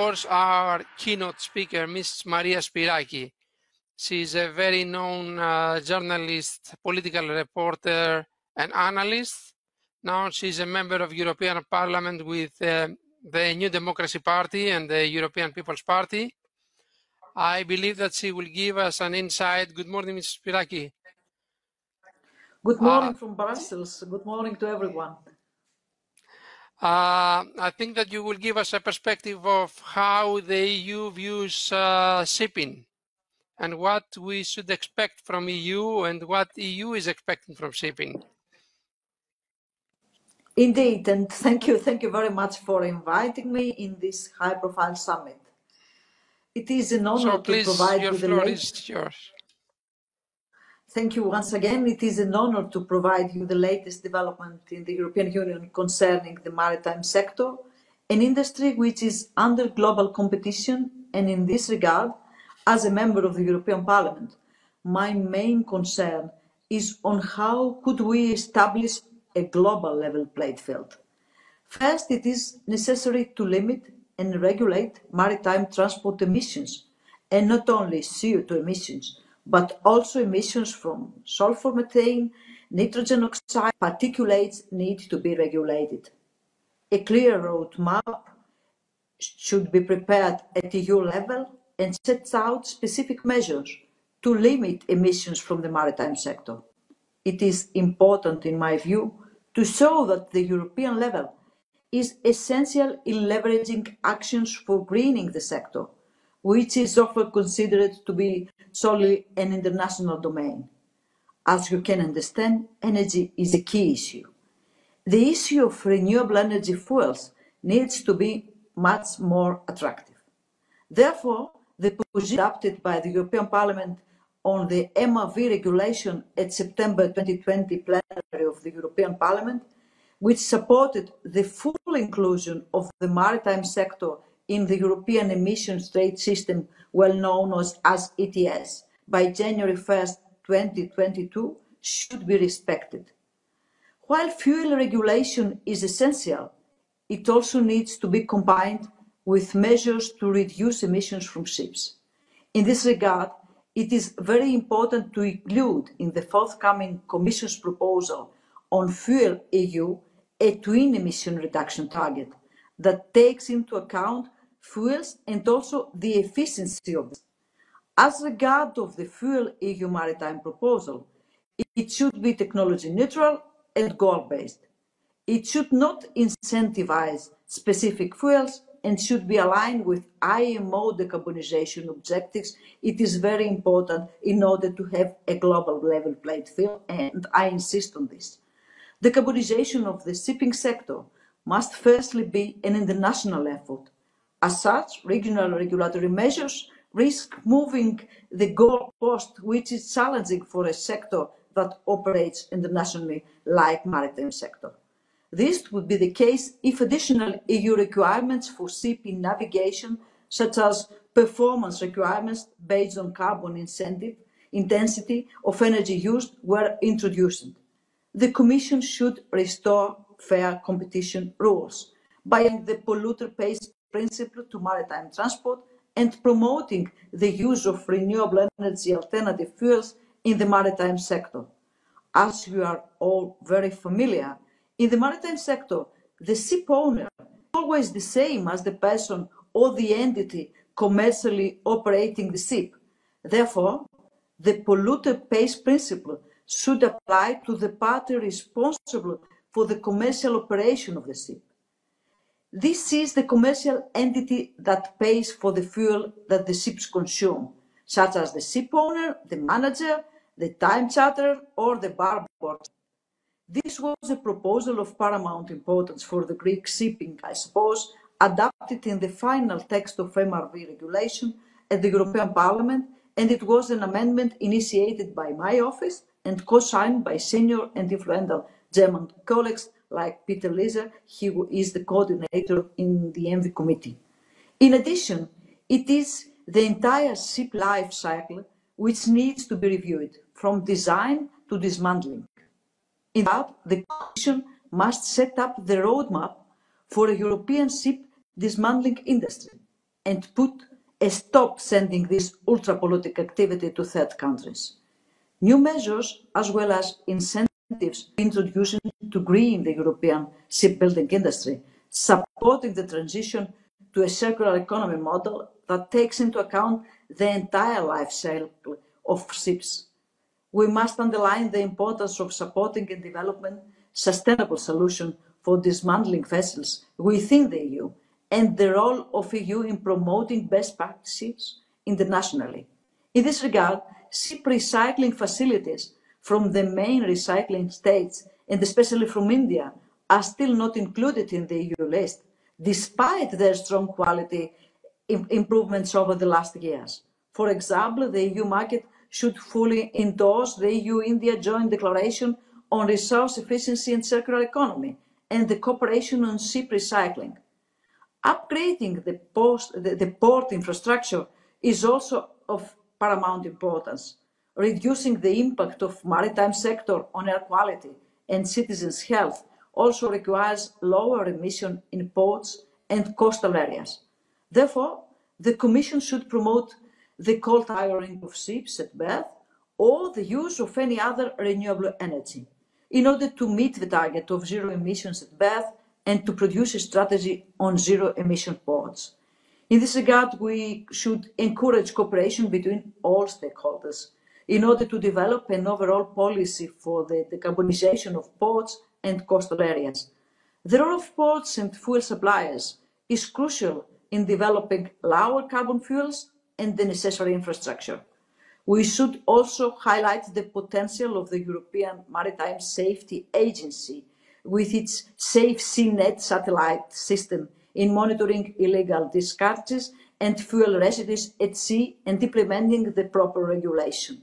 course, our keynote speaker, Ms. Maria Spyraki. She is a very known journalist, political reporter, and analyst. Now she's a member of European Parliament with the New Democracy Party and the European People's Party. I believe that she will give us an insight. Good morning, Ms. Spyraki. Good morning from Brussels. Good morning to everyone. I think that you will give us a perspective of how the EU views shipping and what we should expect from EU and what EU is expecting from shipping. Indeed, and thank you very much for inviting me in this high-profile summit. It is an honor to provide you the latest. Is yours. Thank you once again. It is an honor to provide you the latest development in the European Union concerning the maritime sector, an industry which is under global competition, and in this regard, as a member of the European Parliament, my main concern is on how could we establish a global level playing field. First, it is necessary to limit and regulate maritime transport emissions, and not only CO2 emissions, but also emissions from sulfur, methane, nitrogen oxide, particulates need to be regulated. A clear roadmap should be prepared at EU level and sets out specific measures to limit emissions from the maritime sector. It is important, in my view, to show that the European level is essential in leveraging actions for greening the sector, which is often considered to be solely an international domain. As you can understand, energy is a key issue. The issue of renewable energy fuels needs to be much more attractive. Therefore, the position adopted by the European Parliament on the MRV regulation at September 2020 plenary of the European Parliament, which supported the full inclusion of the maritime sector in the European Emissions Trade System, well known as ETS, by January 1st, 2022, should be respected. While fuel regulation is essential, it also needs to be combined with measures to reduce emissions from ships. In this regard, it is very important to include in the forthcoming Commission's proposal on Fuel EU a twin emission reduction target that takes into account fuels and also the efficiency of them. As regards of the Fuel EU maritime proposal, it should be technology neutral and goal-based. It should not incentivize specific fuels and should be aligned with IMO decarbonization objectives. It is very important in order to have a global level playing field, and I insist on this. Decarbonization of the shipping sector must firstly be an international effort. As such, regional regulatory measures risk moving the goalpost, which is challenging for a sector that operates internationally like maritime sector. This would be the case if additional EU requirements for shipping navigation, such as performance requirements based on carbon intensity of energy used, were introduced. The Commission should restore fair competition rules by the polluter pays principle to maritime transport and promoting the use of renewable energy alternative fuels in the maritime sector. As you are all very familiar, in the maritime sector, the ship owner is always the same as the person or the entity commercially operating the ship. Therefore, the polluter pays principle should apply to the party responsible for the commercial operation of the ship. This is the commercial entity that pays for the fuel that the ships consume, such as the ship owner, the manager, the time charterer, or the barboat. This was a proposal of paramount importance for the Greek shipping, I suppose, adopted in the final text of MRV regulation at the European Parliament, and it was an amendment initiated by my office and co-signed by senior and influential German colleagues like Peter Liese, who is the coordinator in the ENVI committee. In addition, it is the entire ship life cycle which needs to be reviewed, from design to dismantling. In that, the Commission must set up the roadmap for a European ship dismantling industry and put a stop sending this ultra-polluting activity to third countries. New measures, as well as incentives, introduced to green the European shipbuilding industry, supporting the transition to a circular economy model that takes into account the entire life cycle of ships. We must underline the importance of supporting and developing sustainable solutions for dismantling vessels within the EU and the role of the EU in promoting best practices internationally. In this regard, ship recycling facilities from the main recycling states, and especially from India, are still not included in the EU list, despite their strong quality improvements over the last years. For example, the EU market should fully endorse the EU-India Joint Declaration on Resource Efficiency and Circular Economy and the cooperation on ship recycling. Upgrading the port infrastructure is also of paramount importance. Reducing the impact of maritime sector on air quality and citizens' health also requires lower emission in ports and coastal areas. Therefore, the Commission should promote the cold ironing of ships at berth or the use of any other renewable energy in order to meet the target of zero emissions at berth and to produce a strategy on zero-emission ports. In this regard, we should encourage cooperation between all stakeholders in order to develop an overall policy for the decarbonization of ports and coastal areas. The role of ports and fuel suppliers is crucial in developing lower carbon fuels and the necessary infrastructure. We should also highlight the potential of the European Maritime Safety Agency with its SafeSeaNet satellite system in monitoring illegal discharges and fuel residues at sea and implementing the proper regulation.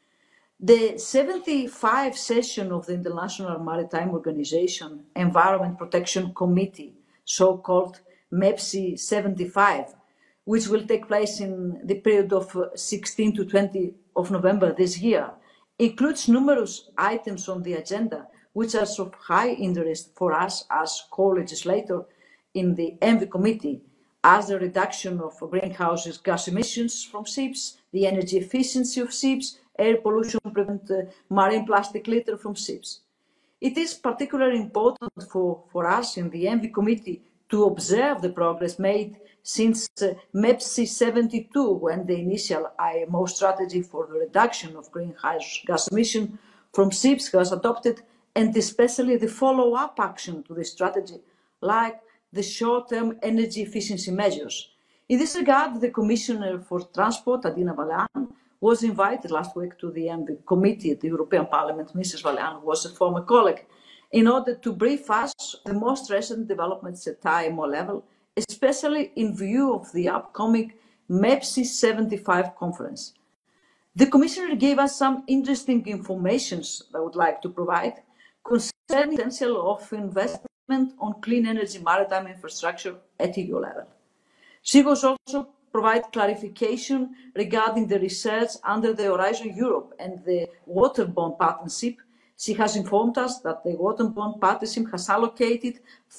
The 75th session of the International Maritime Organization Environment Protection Committee, so-called MEPC 75, which will take place in the period of 16 to 20 of November this year, includes numerous items on the agenda which are of high interest for us as co-legislator in the ENVI committee, as the reduction of greenhouse gas emissions from ships, the energy efficiency of ships, air pollution, prevent marine plastic litter from ships. It is particularly important for us in the ENVI committee to observe the progress made since MEPC 72, when the initial IMO strategy for the reduction of greenhouse gas emissions from ships was adopted, and especially the follow-up action to the strategy, like the short-term energy efficiency measures. In this regard, the Commissioner for Transport, Adina Vălean, was invited last week to the ENVI committee at the European Parliament. Mrs. Vălean was a former colleague, in order to brief us the most recent developments at IMO level, especially in view of the upcoming MEPC 75 conference. The Commissioner gave us some interesting information that I would like to provide concerning the potential of investment on clean energy maritime infrastructure at EU level. She was also provide clarification regarding the research under the Horizon Europe and the Waterborne Partnership. She has informed us that the Waterborne Partnership has allocated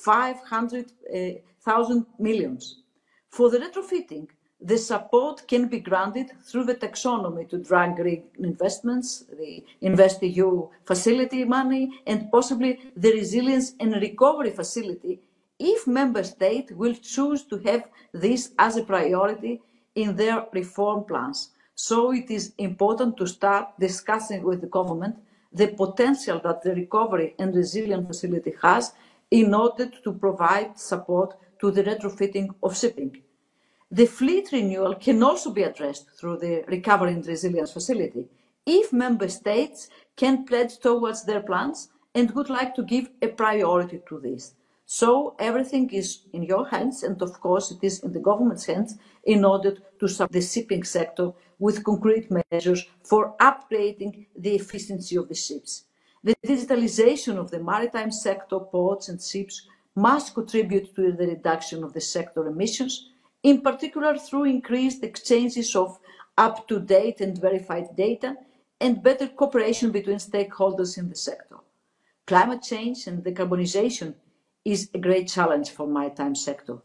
500,000 million. For the retrofitting, the support can be granted through the taxonomy to drive green investments, the InvestEU facility money, and possibly the Resilience and Recovery Facility, if Member States will choose to have this as a priority in their reform plans. So it is important to start discussing with the government the potential that the Recovery and Resilience Facility has in order to provide support to the retrofitting of shipping. The fleet renewal can also be addressed through the Recovery and Resilience Facility if Member States can pledge towards their plans and would like to give a priority to this. So everything is in your hands, and of course it is in the government's hands, in order to support the shipping sector with concrete measures for upgrading the efficiency of the ships. The digitalization of the maritime sector, ports and ships must contribute to the reduction of the sector emissions, in particular through increased exchanges of up-to-date and verified data and better cooperation between stakeholders in the sector. Climate change and decarbonization is a great challenge for the maritime sector.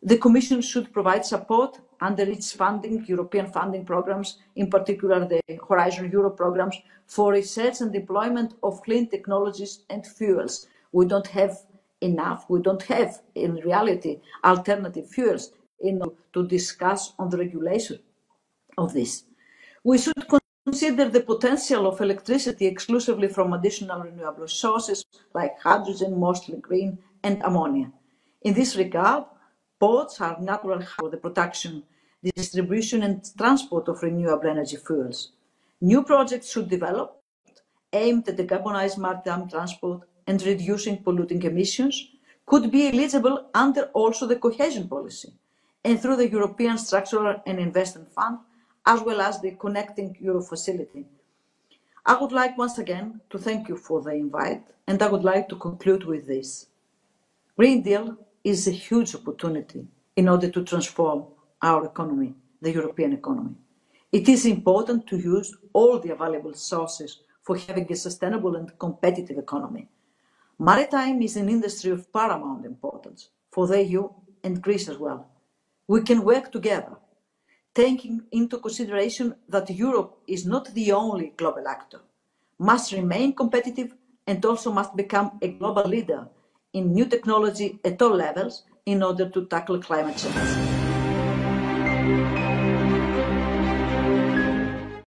The Commission should provide support under its European funding programs, in particular the Horizon Europe programs, for research and deployment of clean technologies and fuels. We don't have enough, we don't have in reality alternative fuels to discuss on the regulation of this. We should consider the potential of electricity exclusively from additional renewable sources like hydrogen, mostly green, and ammonia. In this regard, ports are natural hubs for the production, distribution, and transport of renewable energy fuels. New projects should develop aimed at decarbonizing maritime transport and reducing polluting emissions, could be eligible under also the cohesion policy and through the European Structural and Investment Fund, as well as the Connecting Europe facility. I would like once again to thank you for the invite, and I would like to conclude with this. Green Deal is a huge opportunity in order to transform our economy, the European economy. It is important to use all the available sources for having a sustainable and competitive economy. Maritime is an industry of paramount importance for the EU and Greece as well. We can work together, taking into consideration that Europe is not the only global actor, must remain competitive and also must become a global leader in new technology at all levels in order to tackle climate change.